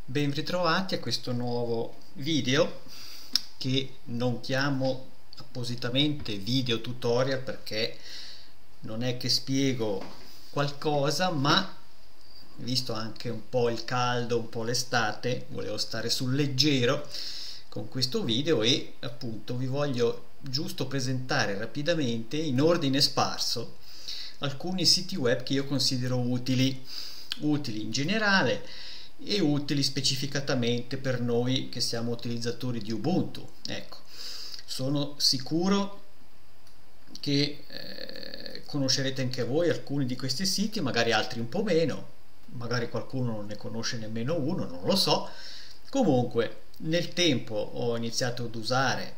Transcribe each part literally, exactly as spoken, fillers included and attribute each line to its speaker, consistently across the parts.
Speaker 1: Ben ritrovati a questo nuovo video che non chiamo appositamente video tutorial perché non è che spiego qualcosa, ma visto anche un po' il caldo, un po' l'estate, volevo stare sul leggero con questo video e appunto vi voglio giusto presentare rapidamente in ordine sparso alcuni siti web che io considero utili, utili in generale e utili specificatamente per noi che siamo utilizzatori di Ubuntu. Ecco, sono sicuro che eh, conoscerete anche voi alcuni di questi siti, magari altri un po' meno, magari qualcuno non ne conosce nemmeno uno, non lo so. Comunque nel tempo ho iniziato ad usare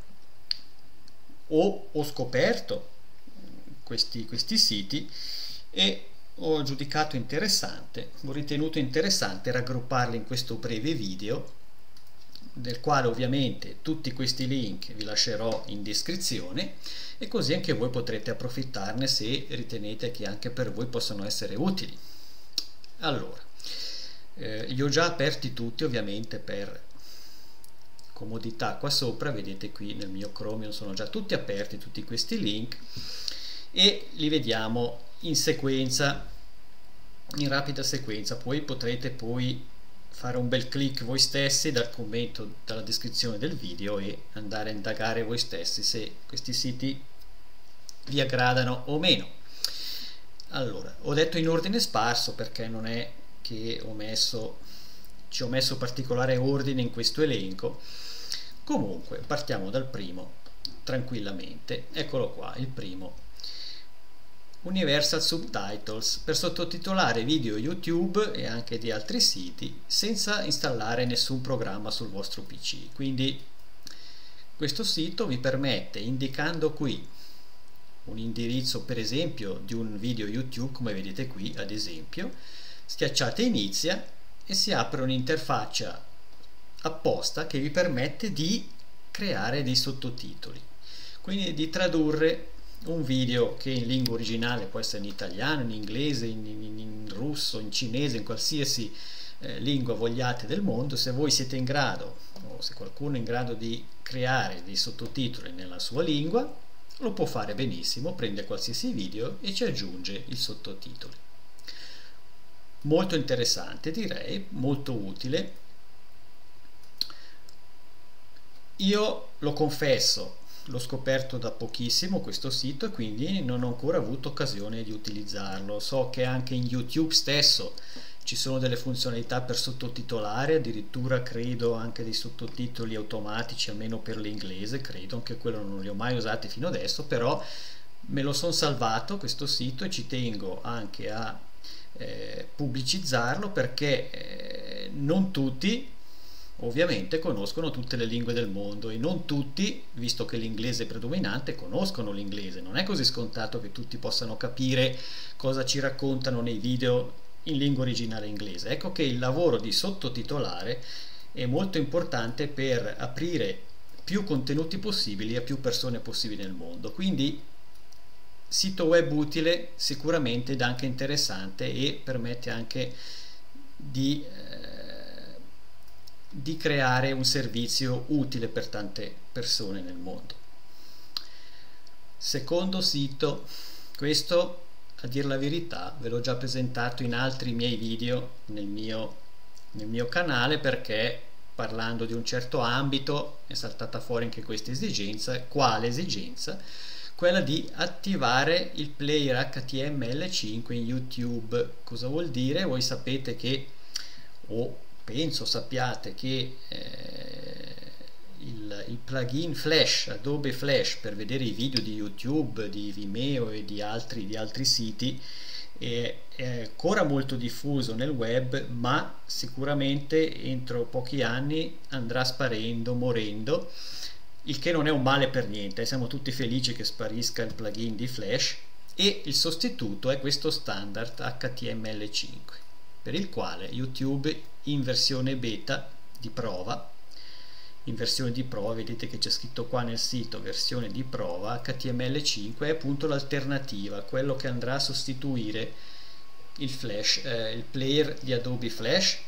Speaker 1: o ho scoperto questi, questi siti e ho giudicato interessante, ho ritenuto interessante raggrupparli in questo breve video, del quale ovviamente tutti questi link vi lascerò in descrizione, e così anche voi potrete approfittarne se ritenete che anche per voi possono essere utili. Allora, eh, li ho già aperti tutti ovviamente per comodità qua sopra, vedete qui nel mio Chromium sono già tutti aperti, tutti questi link, e li vediamo in sequenza, in rapida sequenza. Poi potrete poi fare un bel clic voi stessi dal commento, dalla descrizione del video, e andare a indagare voi stessi se questi siti vi aggradano o meno. Allora, ho detto in ordine sparso perché non è che ho messo ci ho messo particolare ordine in questo elenco. Comunque partiamo dal primo tranquillamente. Eccolo qua, il primo: Universal Subtitles, per sottotitolare video YouTube e anche di altri siti senza installare nessun programma sul vostro P C. Quindi questo sito vi permette, indicando qui un indirizzo per esempio di un video YouTube, come vedete qui ad esempio, schiacciate inizia e si apre un'interfaccia apposta che vi permette di creare dei sottotitoli, quindi di tradurre un video che in lingua originale può essere in italiano, in inglese, in, in, in russo, in cinese, in qualsiasi eh, lingua vogliate del mondo. Se voi siete in grado, o se qualcuno è in grado di creare dei sottotitoli nella sua lingua, lo può fare benissimo, prende qualsiasi video e ci aggiunge il sottotitolo. Molto interessante, direi, molto utile. Io lo confesso, l'ho scoperto da pochissimo questo sito e quindi non ho ancora avuto occasione di utilizzarlo. So che anche in YouTube stesso ci sono delle funzionalità per sottotitolare, addirittura credo anche dei sottotitoli automatici, almeno per l'inglese, credo, anche quello non li ho mai usati fino adesso, però me lo sono salvato questo sito e ci tengo anche a eh, pubblicizzarlo perché eh, non tutti ovviamente conoscono tutte le lingue del mondo e non tutti, visto che l'inglese è predominante, conoscono l'inglese. Non è così scontato che tutti possano capire cosa ci raccontano nei video in lingua originale inglese. Ecco che il lavoro di sottotitolare è molto importante per aprire più contenuti possibili a più persone possibili nel mondo. Quindi sito web utile sicuramente ed anche interessante, e permette anche di eh, di creare un servizio utile per tante persone nel mondo. Secondo sito, questo a dir la verità ve l'ho già presentato in altri miei video nel mio, nel mio canale, perché parlando di un certo ambito è saltata fuori anche questa esigenza. Quale esigenza? Quella di attivare il player H T M L cinque in YouTube. Cosa vuol dire? Voi sapete che, o penso sappiate che eh, il, il plugin Flash, Adobe Flash, per vedere i video di YouTube, di Vimeo e di altri, di altri siti è, è ancora molto diffuso nel web, ma sicuramente entro pochi anni andrà sparendo, morendo, il che non è un male per niente. Siamo tutti felici che sparisca il plugin di Flash, e il sostituto è questo standard H T M L cinque, per il quale YouTube in versione beta di prova, in versione di prova, vedete che c'è scritto qua nel sito versione di prova, H T M L cinque è appunto l'alternativa, quello che andrà a sostituire il Flash, eh, il player di Adobe Flash,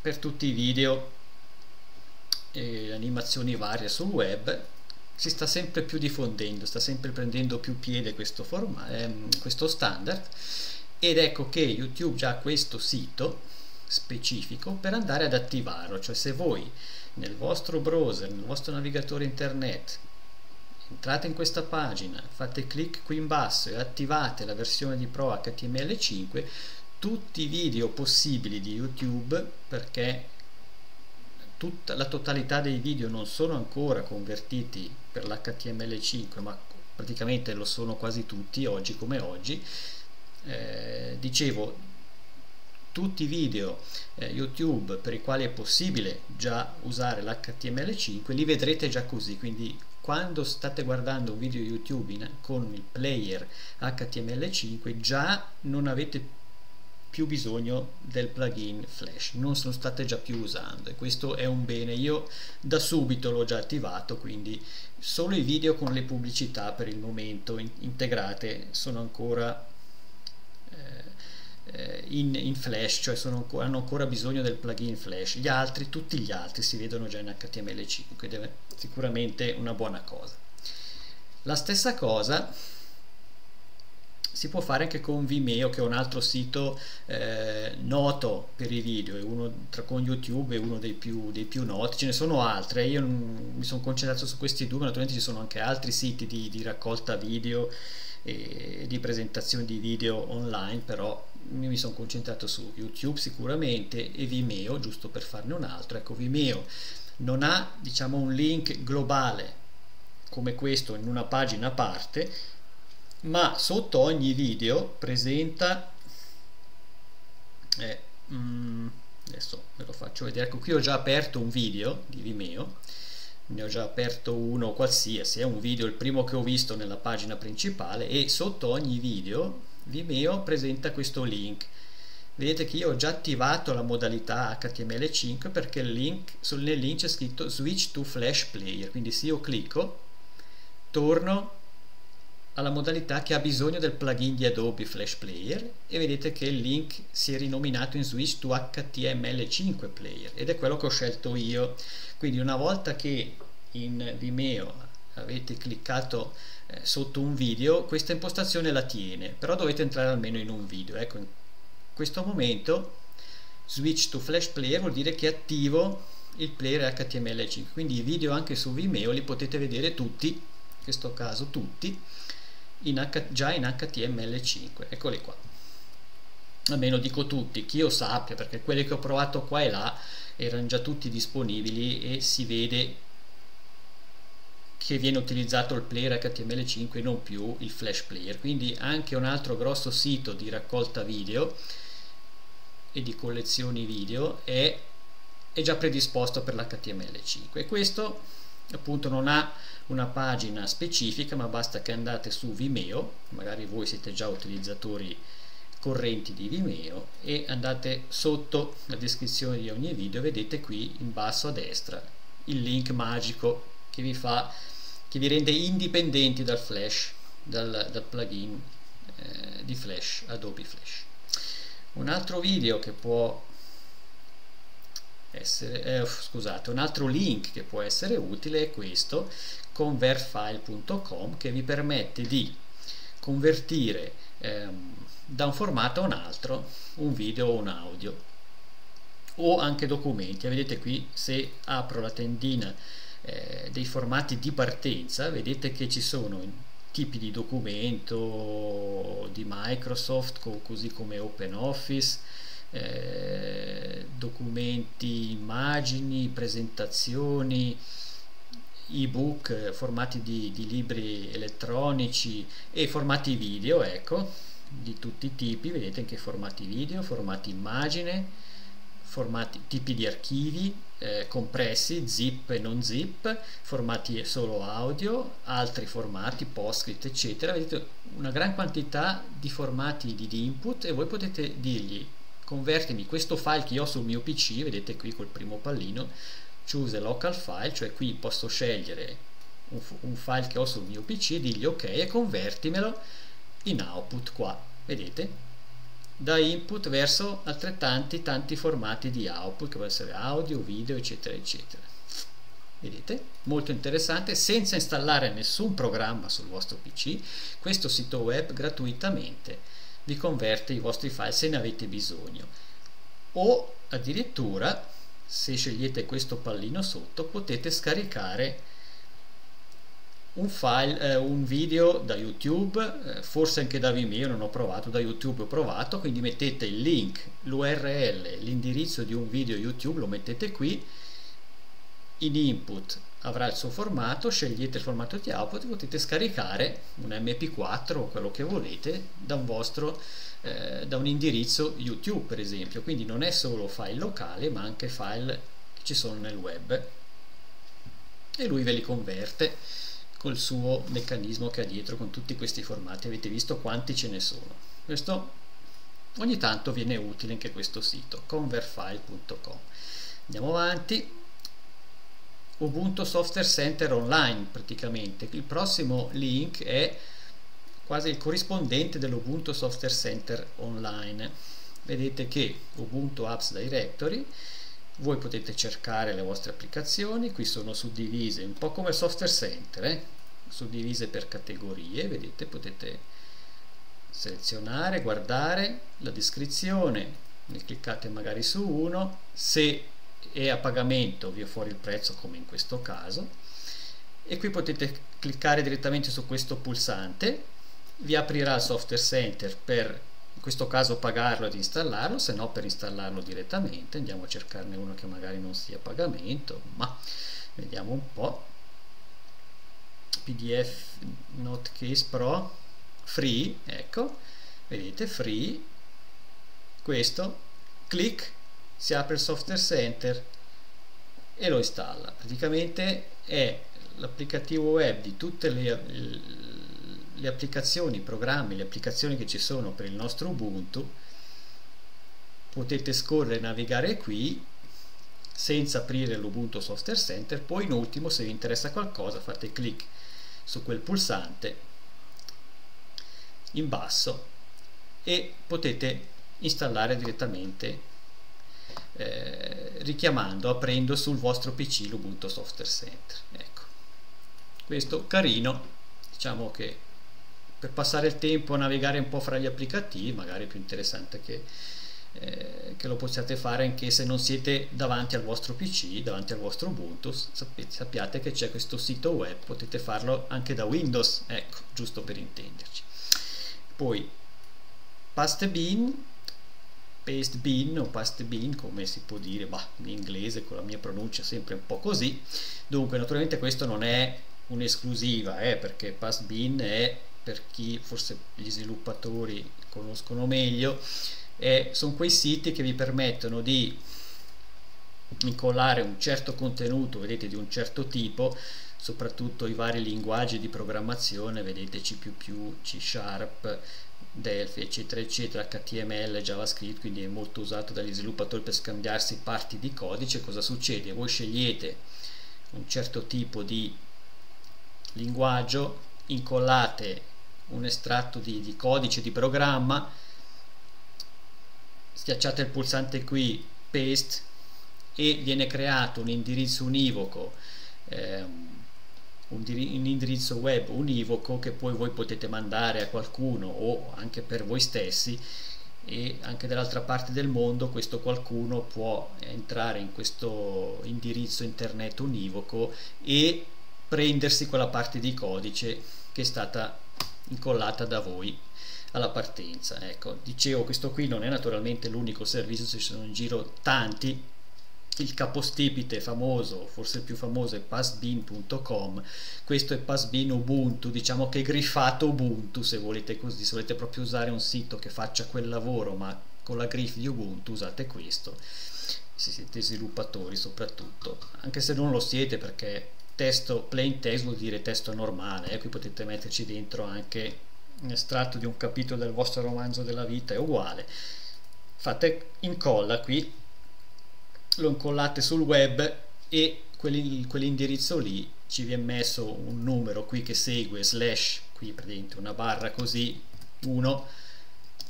Speaker 1: per tutti i video e animazioni varie sul web si sta sempre più diffondendo, sta sempre prendendo più piede questo, forma, ehm, questo standard, ed ecco che YouTube già ha questo sito specifico per andare ad attivarlo. Cioè, se voi nel vostro browser, nel vostro navigatore internet entrate in questa pagina, fate clic qui in basso e attivate la versione di Pro H T M L cinque, tutti i video possibili di YouTube, perché tutta la totalità dei video non sono ancora convertiti per l'H T M L cinque, ma praticamente lo sono quasi tutti oggi come oggi. Eh, dicevo, tutti i video eh, YouTube per i quali è possibile già usare l'H T M L cinque li vedrete già così, quindi quando state guardando un video YouTube in, con il player H T M L cinque già non avete più bisogno del plugin Flash, non lo state già più usando, e questo è un bene. Io da subito l'ho già attivato, quindi solo i video con le pubblicità per il momento in, integrate sono ancora eh, in, in Flash, cioè sono, hanno ancora bisogno del plugin Flash. Gli altri, tutti gli altri si vedono già in H T M L cinque, ed è sicuramente una buona cosa. La stessa cosa si può fare anche con Vimeo, che è un altro sito eh, noto per i video, è uno tra con YouTube è uno dei più, dei più noti. Ce ne sono altre, io non, mi sono concentrato su questi due, ma naturalmente ci sono anche altri siti di, di raccolta video e di presentazione di video online, però io mi sono concentrato su YouTube sicuramente e Vimeo, giusto per farne un altro. Ecco, Vimeo non ha, diciamo, un link globale come questo in una pagina a parte, ma sotto ogni video presenta eh, mm, adesso ve lo faccio vedere. Ecco, qui ho già aperto un video di Vimeo, ne ho già aperto uno qualsiasi, è un video, il primo che ho visto nella pagina principale, e sotto ogni video Vimeo presenta questo link. Vedete che io ho già attivato la modalità H T M L cinque, perché il link, sul, nel link c'è scritto Switch to Flash Player, quindi se io clicco torno alla modalità che ha bisogno del plugin di Adobe Flash Player, e vedete che il link si è rinominato in Switch to H T M L cinque Player, ed è quello che ho scelto io. Quindi una volta che in Vimeo avete cliccato eh, sotto un video, questa impostazione la tiene, però dovete entrare almeno in un video. Ecco, in questo momento Switch to Flash Player vuol dire che attivo il player H T M L cinque, quindi i video anche su Vimeo li potete vedere tutti, in questo caso tutti, In H, già in H T M L cinque, eccoli qua. Almeno dico tutti, che io sappia, perché quelli che ho provato qua e là erano già tutti disponibili e si vede che viene utilizzato il player H T M L cinque e non più il Flash Player. Quindi anche un altro grosso sito di raccolta video e di collezioni video è, è già predisposto per l'H T M L cinque, e questo appunto non ha una pagina specifica, ma basta che andate su Vimeo, magari voi siete già utilizzatori correnti di Vimeo, e andate sotto la descrizione di ogni video, vedete qui in basso a destra il link magico che vi fa, che vi rende indipendenti dal Flash, dal, dal plugin eh, di Flash, Adobe Flash. Un altro video che può essere, eh, scusate, un altro link che può essere utile è questo, convertfile punto com, che vi permette di convertire ehm, da un formato a un altro un video o un audio, o anche documenti. Vedete qui, se apro la tendina eh, dei formati di partenza, vedete che ci sono tipi di documento di Microsoft, co così come OpenOffice, eh, documenti, immagini, presentazioni, ebook, formati di, di libri elettronici e formati video, ecco, di tutti i tipi. Vedete anche formati video, formati immagine, formati, tipi di archivi eh, compressi, zip e non zip, formati solo audio, altri formati, PostScript, eccetera. Vedete una gran quantità di formati di, di input, e voi potete dirgli: convertimi questo file che io ho sul mio P C, vedete qui col primo pallino, choose a local file, cioè qui posso scegliere un, un file che ho sul mio P C, dirgli ok e convertimelo in output qua, vedete? da input verso altrettanti tanti formati di output, che può essere audio, video, eccetera eccetera. Vedete? Molto interessante, senza installare nessun programma sul vostro P C. Questo sito web gratuitamente vi converte i vostri file se ne avete bisogno, o addirittura, se scegliete questo pallino sotto, potete scaricare un file, eh, un video da YouTube, eh, forse anche da Vimeo, non ho provato, da YouTube ho provato, quindi mettete il link, l'U R L, l'indirizzo di un video YouTube, lo mettete qui, in input avrà il suo formato, scegliete il formato di output e potete scaricare un M P quattro o quello che volete da un vostro eh, da un indirizzo YouTube, per esempio. Quindi non è solo file locali ma anche file che ci sono nel web, e lui ve li converte col suo meccanismo che ha dietro con tutti questi formati. Avete visto quanti ce ne sono. Questo ogni tanto viene utile anche questo sito, convertfile punto com. Andiamo avanti. Ubuntu Software Center Online, praticamente il prossimo link è quasi il corrispondente dell'Ubuntu Software Center Online. Vedete che Ubuntu Apps Directory, voi potete cercare le vostre applicazioni, qui sono suddivise un po' come Software Center, eh? suddivise per categorie. Vedete, potete selezionare, guardare la descrizione, ne cliccate magari su uno, se e a pagamento vi è fuori il prezzo come in questo caso, e qui potete cliccare direttamente su questo pulsante, vi aprirà il Software Center per in questo caso pagarlo ed installarlo, se no per installarlo direttamente. Andiamo a cercarne uno che magari non sia a pagamento, ma vediamo un po'. P D F Notecase Pro free, ecco, vedete, free, questo, clic, si apre il Software Center e lo installa. Praticamente è l'applicativo web di tutte le, le applicazioni, i programmi, le applicazioni che ci sono per il nostro Ubuntu. Potete scorrere e navigare qui senza aprire l'Ubuntu Software Center. Poi in ultimo, se vi interessa qualcosa, fate clic su quel pulsante in basso e potete installare direttamente Eh, richiamando, aprendo sul vostro P C l'Ubuntu Software Center. Ecco, questo carino, diciamo che per passare il tempo a navigare un po' fra gli applicativi, magari è più interessante che, eh, che lo possiate fare anche se non siete davanti al vostro P C, davanti al vostro Ubuntu. Sapete, sappiate che c'è questo sito web, potete farlo anche da Windows, ecco, giusto per intenderci. Poi Pastebin, Pastebin o Pastebin, come si può dire, bah, in inglese con la mia pronuncia sempre un po' così. Dunque, naturalmente questo non è un'esclusiva, eh, perché Pastebin è, per chi forse gli sviluppatori conoscono meglio, eh, sono quei siti che vi permettono di incollare un certo contenuto, vedete, di un certo tipo, soprattutto i vari linguaggi di programmazione, vedete, C più più, C Sharp, Delphi, eccetera eccetera, H T M L, JavaScript, quindi è molto usato dagli sviluppatori per scambiarsi parti di codice. Cosa succede? Voi scegliete un certo tipo di linguaggio, incollate un estratto di, di codice di programma, schiacciate il pulsante qui, paste, e viene creato un indirizzo univoco, eh, un indirizzo web univoco che poi voi potete mandare a qualcuno o anche per voi stessi, e anche dall'altra parte del mondo questo qualcuno può entrare in questo indirizzo internet univoco e prendersi quella parte di codice che è stata incollata da voi alla partenza. Ecco, dicevo, questo qui non è naturalmente l'unico servizio, ci sono in giro tanti. Il capostipite famoso, forse il più famoso, è pastebin punto com. Questo è Pastebin Ubuntu, diciamo che è griffato Ubuntu, se volete così, se volete proprio usare un sito che faccia quel lavoro ma con la griffa di Ubuntu, usate questo, se siete sviluppatori soprattutto, anche se non lo siete, perché testo plain text vuol dire testo normale, eh? Qui potete metterci dentro anche un estratto di un capitolo del vostro romanzo della vita, è uguale. Fate incolla qui, lo incollate sul web e quell'indirizzo lì ci viene messo un numero qui che segue, slash, qui praticamente una barra così, uno,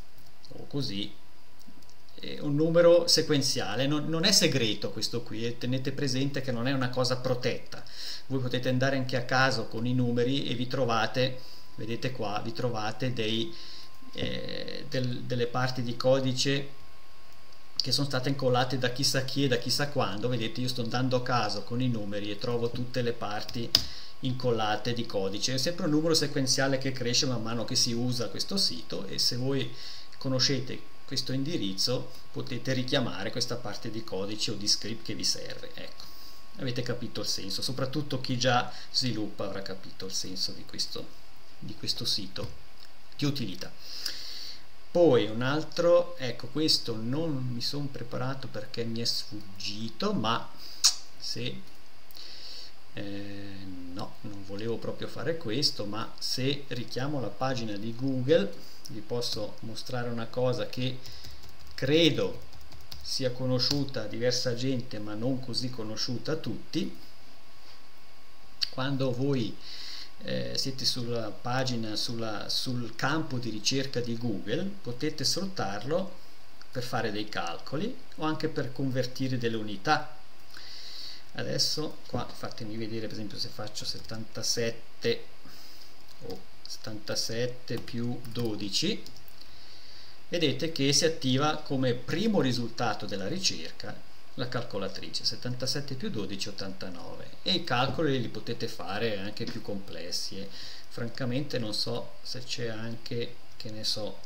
Speaker 1: o così, è un numero sequenziale, non, non è segreto questo qui, e tenete presente che non è una cosa protetta. Voi potete andare anche a caso con i numeri e vi trovate, vedete qua, vi trovate dei, eh, del, delle parti di codice che sono state incollate da chissà chi e da chissà quando. Vedete, io sto andando a caso con i numeri e trovo tutte le parti incollate di codice. È sempre un numero sequenziale che cresce man mano che si usa questo sito, e se voi conoscete questo indirizzo potete richiamare questa parte di codice o di script che vi serve. Ecco, avete capito il senso, soprattutto chi già sviluppa avrà capito il senso di questo, di questo sito di utilità. Poi un altro, ecco, questo non mi sono preparato perché mi è sfuggito, ma se eh, no, non volevo proprio fare questo, ma se richiamo la pagina di Google vi posso mostrare una cosa che credo sia conosciuta a diversa gente ma non così conosciuta a tutti. Quando voi eh, siete sulla pagina, sulla, sul campo di ricerca di Google, potete sfruttarlo per fare dei calcoli o anche per convertire delle unità. Adesso qua fatemi vedere, per esempio, se faccio settantasette o settantasette più dodici, vedete che si attiva come primo risultato della ricerca la calcolatrice. Settantasette più dodici, ottantanove, e i calcoli li potete fare anche più complessi, e francamente non so se c'è anche, che ne so,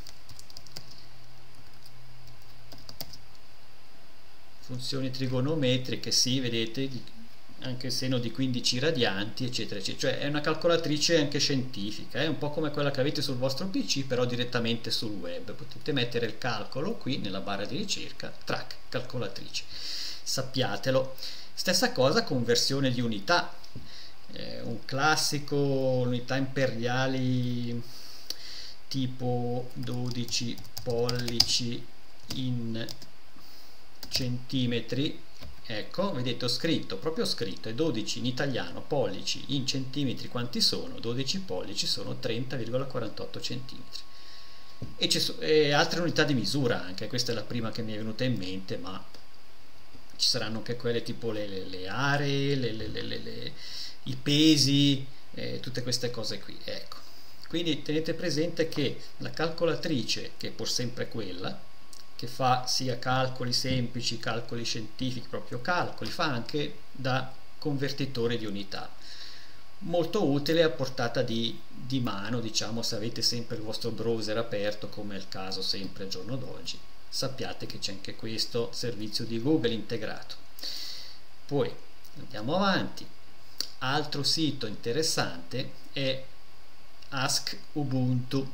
Speaker 1: funzioni trigonometriche, sì, vedete, anche il seno di quindici radianti, eccetera, eccetera. Cioè è una calcolatrice anche scientifica, è un po' come quella che avete sul vostro P C, però direttamente sul web. Potete mettere il calcolo qui nella barra di ricerca, track, calcolatrice. Sappiatelo. Stessa cosa conversione di unità. Eh, un classico, unità imperiali tipo dodici pollici in centimetri. Ecco, vedete, ho scritto, proprio scritto, è dodici in italiano, pollici in centimetri quanti sono? dodici pollici sono trenta virgola quarantotto centimetri. E, so, e altre unità di misura anche, questa è la prima che mi è venuta in mente, ma ci saranno anche quelle tipo le, le, le aree, le, le, le, le, i pesi, eh, tutte queste cose qui. Ecco, quindi tenete presente che la calcolatrice, che è pur sempre quella, che fa sia calcoli semplici, calcoli scientifici, proprio calcoli, fa anche da convertitore di unità, molto utile a portata di, di mano, diciamo, se avete sempre il vostro browser aperto, come è il caso sempre al giorno d'oggi. Sappiate che c'è anche questo servizio di Google integrato. Poi andiamo avanti. Altro sito interessante è Ask Ubuntu.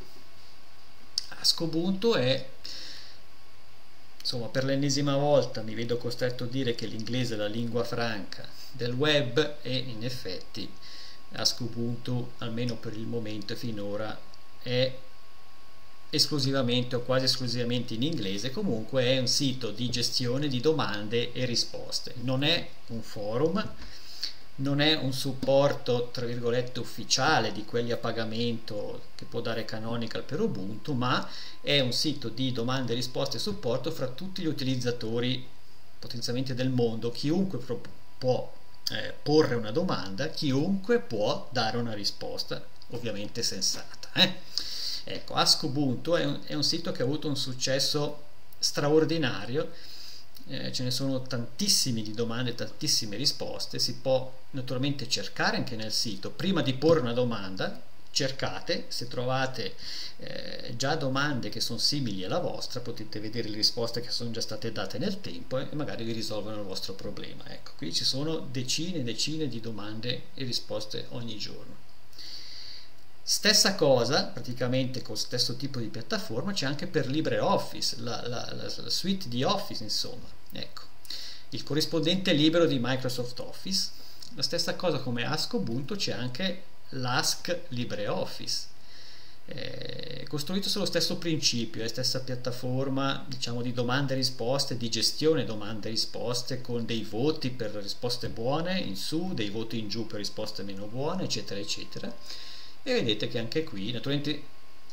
Speaker 1: Ask Ubuntu è, insomma, per l'ennesima volta mi vedo costretto a dire che l'inglese è la lingua franca del web, e in effetti Ask Ubuntu, almeno per il momento e finora, è esclusivamente o quasi esclusivamente in inglese. Comunque è un sito di gestione di domande e risposte, non è un forum, non è un supporto tra virgolette ufficiale di quelli a pagamento che può dare Canonical per Ubuntu, ma è un sito di domande, risposte e supporto fra tutti gli utilizzatori potenzialmente del mondo. Chiunque può eh, porre una domanda, chiunque può dare una risposta, ovviamente sensata. Eh? Ecco, Ask Ubuntu è un, è un sito che ha avuto un successo straordinario. Eh, ce ne sono tantissimi di domande, tantissime risposte. Si può naturalmente cercare anche nel sito. Prima di porre una domanda, cercate, se trovate eh, già domande che sono simili alla vostra, potete vedere le risposte che sono già state date nel tempo e magari vi risolvono il vostro problema. Ecco, qui ci sono decine e decine di domande e risposte ogni giorno. Stessa cosa, praticamente con lo stesso tipo di piattaforma, c'è anche per LibreOffice, la, la, la, la suite di Office, insomma. Ecco, il corrispondente libero di Microsoft Office. La stessa cosa come Ask Ubuntu, c'è anche l'Ask LibreOffice, è costruito sullo stesso principio, è la stessa piattaforma, diciamo, di domande e risposte, di gestione domande e risposte, con dei voti per risposte buone in su, dei voti in giù per risposte meno buone, eccetera eccetera. E vedete che anche qui, naturalmente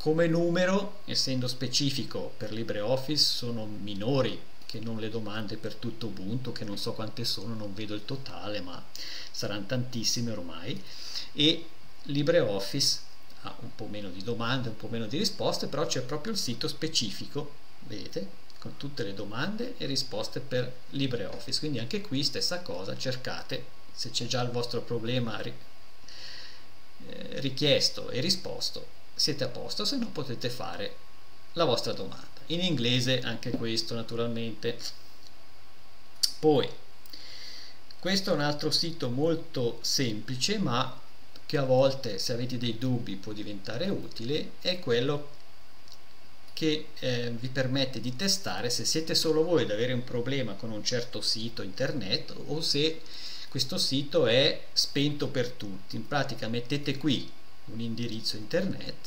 Speaker 1: come numero, essendo specifico per LibreOffice, sono minori che non le domande per tutto Ubuntu, che non so quante sono, non vedo il totale, ma saranno tantissime ormai. E LibreOffice ha un po' meno di domande, un po' meno di risposte, però c'è proprio il sito specifico, vedete, con tutte le domande e risposte per LibreOffice. Quindi anche qui stessa cosa, cercate, se c'è già il vostro problema ri eh, richiesto e risposto, siete a posto, se no potete fare la vostra domanda in inglese, anche questo naturalmente. Poi questo è un altro sito molto semplice, ma che a volte, se avete dei dubbi, può diventare utile. È quello che eh, vi permette di testare se siete solo voi ad avere un problema con un certo sito internet o se questo sito è spento per tutti. In pratica mettete qui un indirizzo internet,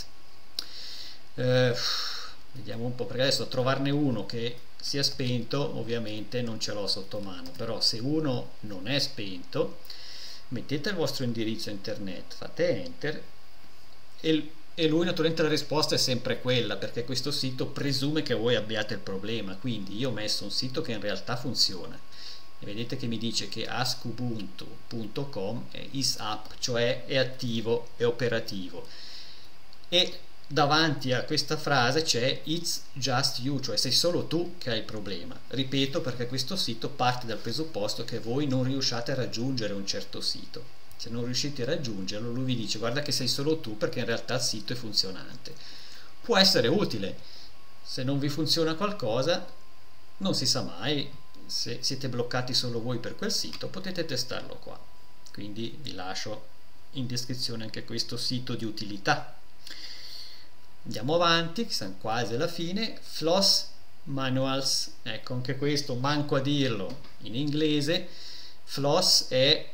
Speaker 1: eh, vediamo un po', perché adesso trovarne uno che sia spento ovviamente non ce l'ho sotto mano, però se uno non è spento mettete il vostro indirizzo internet, fate enter e, e lui naturalmente la risposta è sempre quella, perché questo sito presume che voi abbiate il problema. Quindi io ho messo un sito che in realtà funziona e vedete che mi dice che ask ubuntu punto com is up, cioè è attivo, è operativo, e davanti a questa frase c'è it's just you, cioè sei solo tu che hai il problema. Ripeto, perché questo sito parte dal presupposto che voi non riusciate a raggiungere un certo sito. Se non riuscite a raggiungerlo, lui vi dice guarda che sei solo tu, perché in realtà il sito è funzionante. Può essere utile, se non vi funziona qualcosa non si sa mai, se siete bloccati solo voi per quel sito potete testarlo qua. Quindi vi lascio in descrizione anche questo sito di utilità. Andiamo avanti, siamo quasi alla fine. Floss Manuals, ecco anche questo manco a dirlo in inglese. Floss è,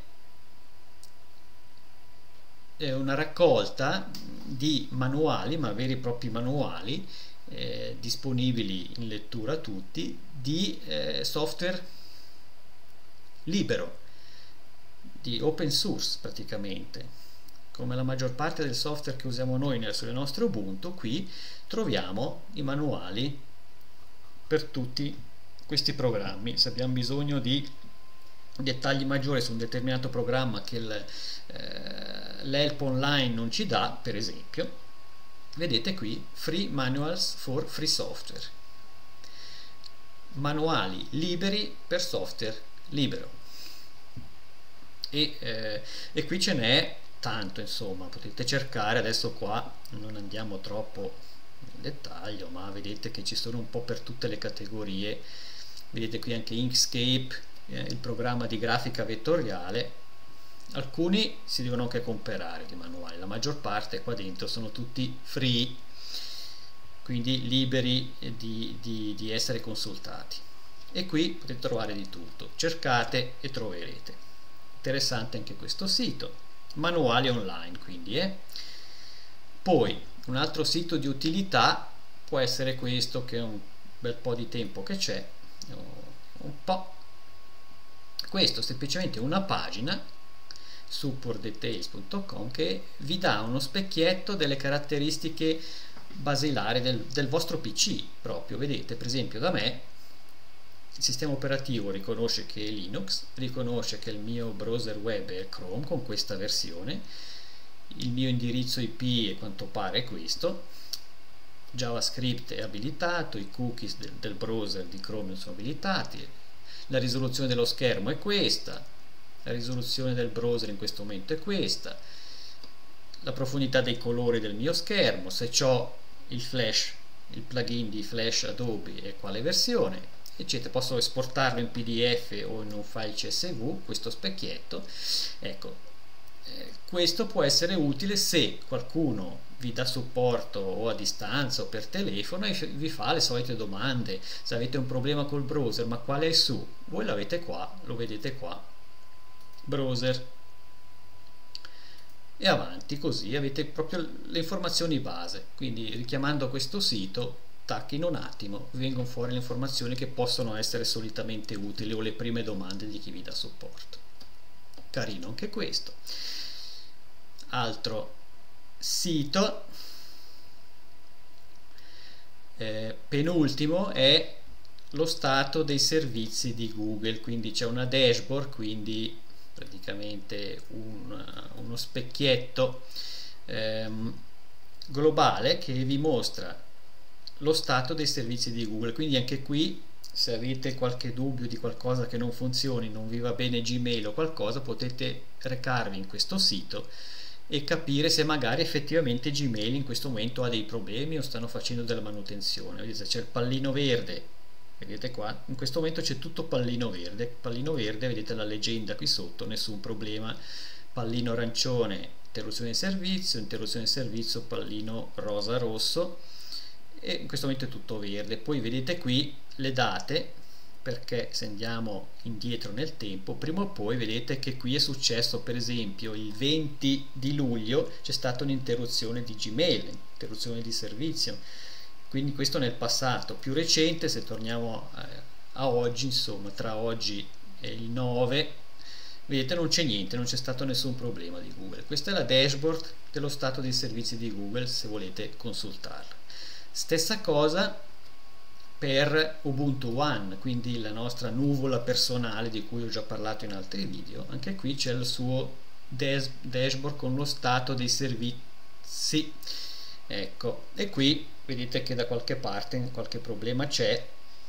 Speaker 1: è una raccolta di manuali, ma veri e propri manuali eh, disponibili in lettura a tutti, di eh, software libero, di open source praticamente. Come la maggior parte del software che usiamo noi sulle nostre Ubuntu, qui troviamo i manuali per tutti questi programmi. Se abbiamo bisogno di dettagli maggiori su un determinato programma che eh, l'help online non ci dà, per esempio, vedete qui Free Manuals for Free Software, manuali liberi per software libero, e, eh, e qui ce n'è tanto, insomma, potete cercare. Adesso qua non andiamo troppo nel dettaglio, ma vedete che ci sono un po' per tutte le categorie. Vedete qui anche Inkscape, eh, il programma di grafica vettoriale. Alcuni si devono anche comprare di manuali, la maggior parte qua dentro sono tutti free, quindi liberi di, di, di essere consultati. E qui potete trovare di tutto, cercate e troverete. Interessante anche questo sito. Manuali online, quindi eh. Poi un altro sito di utilità può essere questo, che è un bel po' di tempo che c'è, un po'. Questo è semplicemente una pagina, support details punto com, che vi dà uno specchietto delle caratteristiche basilari del, del vostro P C proprio. Vedete, per esempio da me il sistema operativo riconosce che è Linux, riconosce che il mio browser web è Chrome con questa versione, il mio indirizzo I P a quanto pare è questo, JavaScript è abilitato, i cookies del, del browser di Chrome sono abilitati, la risoluzione dello schermo è questa, la risoluzione del browser in questo momento è questa, la profondità dei colori del mio schermo, se ho il flash, il plugin di Flash Adobe e quale versione, eccetera. Posso esportarlo in P D F o in un file C S V, questo specchietto. Ecco, eh, questo può essere utile se qualcuno vi dà supporto o a distanza o per telefono e vi fa le solite domande. Se avete un problema col browser, ma quale è su? Voi l'avete qua, lo vedete qua, browser, e avanti, così avete proprio le informazioni base. Quindi richiamando questo sito, tac, in un attimo vengono fuori le informazioni che possono essere solitamente utili o le prime domande di chi vi dà supporto. Carino anche questo. Altro sito Eh, penultimo è lo stato dei servizi di Google, quindi c'è una dashboard, quindi praticamente un, uno specchietto ehm, globale che vi mostra lo stato dei servizi di Google. Quindi anche qui, se avete qualche dubbio di qualcosa che non funzioni, non vi va bene Gmail o qualcosa, potete recarvi in questo sito e capire se magari effettivamente Gmail in questo momento ha dei problemi o stanno facendo della manutenzione. Vedete, c'è il pallino verde, vedete qua, in questo momento c'è tutto pallino verde, pallino verde, vedete la leggenda qui sotto, nessun problema, pallino arancione, interruzione di servizio, interruzione di servizio, pallino rosa rosso, e in questo momento è tutto verde. Poi vedete qui le date, perché se andiamo indietro nel tempo, prima o poi vedete che qui è successo, per esempio il venti di luglio c'è stata un'interruzione di Gmail, interruzione di servizio, quindi questo nel passato. Più recente, se torniamo a, a oggi, insomma tra oggi e il nove, vedete non c'è niente, non c'è stato nessun problema di Google. Questa è la dashboard dello stato dei servizi di Google, se volete consultarla. Stessa cosa per Ubuntu One, quindi la nostra nuvola personale di cui ho già parlato in altri video. Anche qui c'è il suo dash dashboard con lo stato dei servizi, ecco, e qui vedete che da qualche parte qualche problema c'è,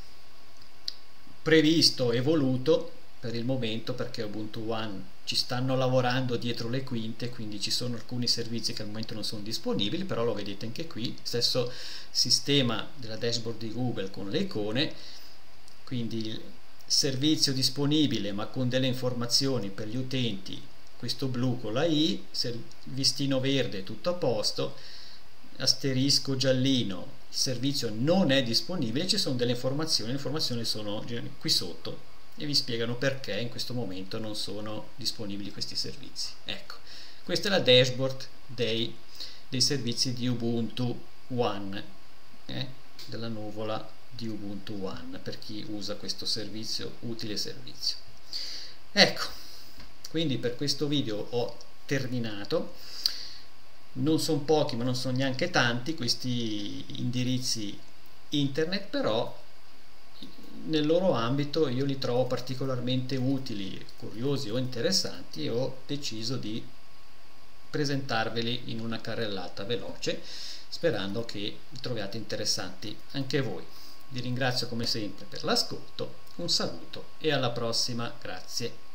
Speaker 1: previsto e voluto per il momento, perché Ubuntu One ci stanno lavorando dietro le quinte, quindi ci sono alcuni servizi che al momento non sono disponibili, però lo vedete anche qui, stesso sistema della dashboard di Google con le icone, quindi il servizio disponibile ma con delle informazioni per gli utenti, questo blu con la I, listino verde tutto a posto, asterisco giallino, il servizio non è disponibile, ci sono delle informazioni, le informazioni sono qui sotto e vi spiegano perché in questo momento non sono disponibili questi servizi. Ecco, questa è la dashboard dei, dei servizi di Ubuntu One, eh, della nuvola di Ubuntu One, per chi usa questo servizio, utile servizio. Ecco, quindi per questo video ho terminato. Non sono pochi ma non sono neanche tanti questi indirizzi internet, però nel loro ambito io li trovo particolarmente utili, curiosi o interessanti, e ho deciso di presentarveli in una carrellata veloce, sperando che li troviate interessanti anche voi. Vi ringrazio come sempre per l'ascolto, un saluto e alla prossima, grazie.